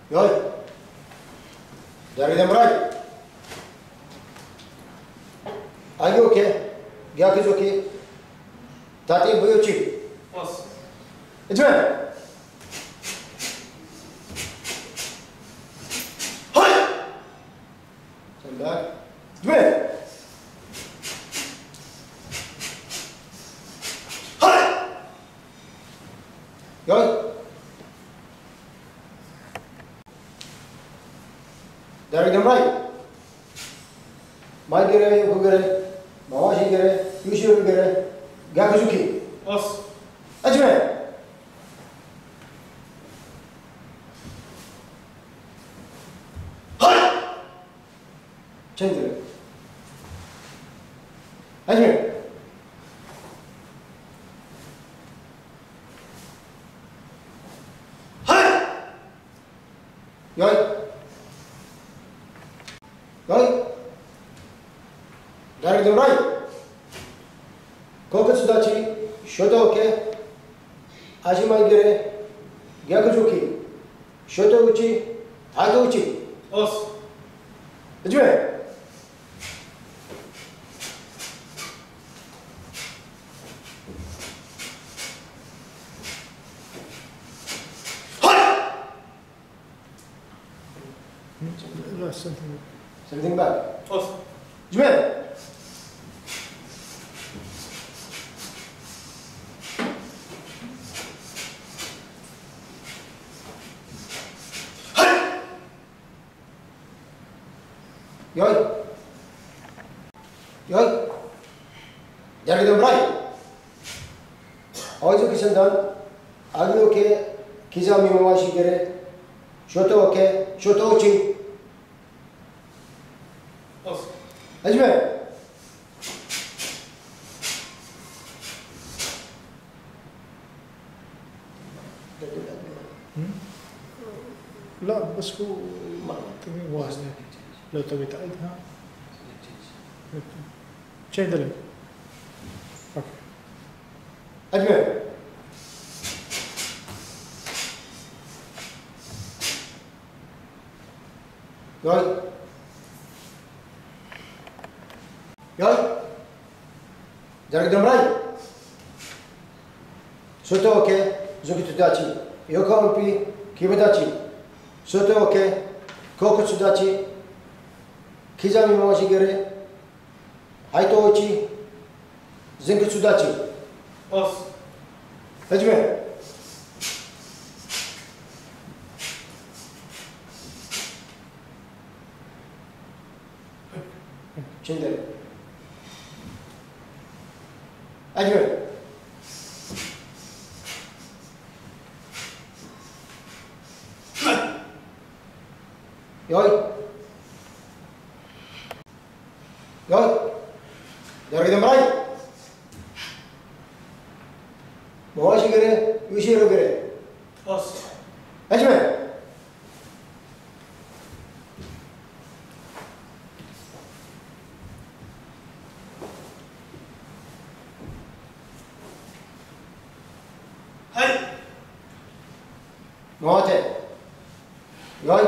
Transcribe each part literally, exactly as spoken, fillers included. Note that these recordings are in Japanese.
よい。誰でもらい。上げ置け。逆ぞき。縦ぶ打ち。一面。はい。三番。一面。はい。よい。誰でもない。前蹴れ、横蹴れ、回し蹴れ、後ろ蹴れ、逆突き。始め。はい。チェンジで。始め。はい。よい。よい。誰でもない。骨立ち、初頭受け、足前蹴れ、逆突き、初頭打ち、後打ち。始め。はい。Something back. 始め。よい。よい。誰でもない。青いぞき先端、上げ受け、刻み回し蹴れ、初頭受け、初頭打ち。始め。 لا بس هو تمرين واحد لو تبي تعيدها تشيل دليل اوكي أجمل ياي ياي جرق دمراي سوتو اوكي زوكي تداتشي يوكو امبي كيبداتشي سوتو اوكي كوكو تداتشي كيزامي مواشي جري هايتو اوتشي زنك تداتشي اوس اجمل شندل اجمل ياي ياي جرق دمراي مواشي جري يشيرو جري اوس اجمل はい回ってよい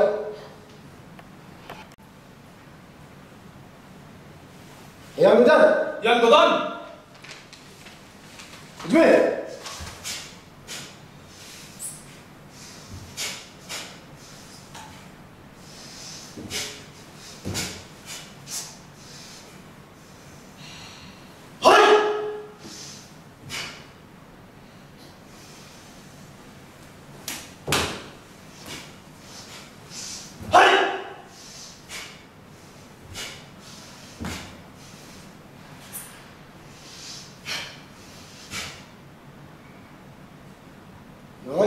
ヤングダンヤングダン始めよい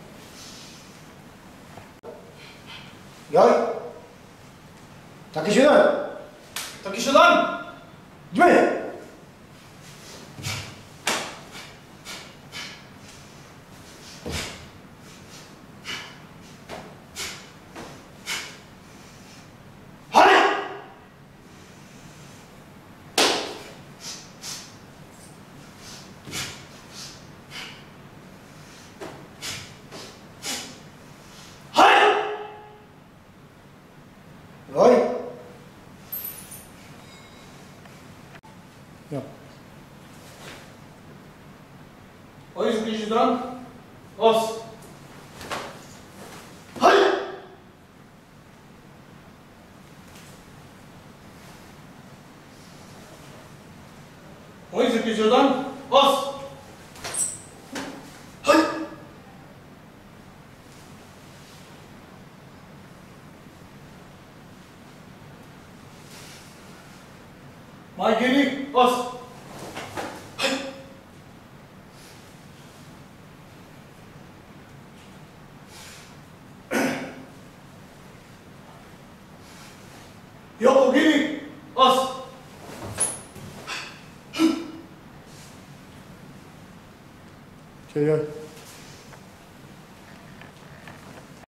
よい竹集団竹集団始め يلا. Oyuncu kişiden os. Hayır. Oyuncu kişiden os. Hayır. Maygeri os. Yok geri os. Gel gel.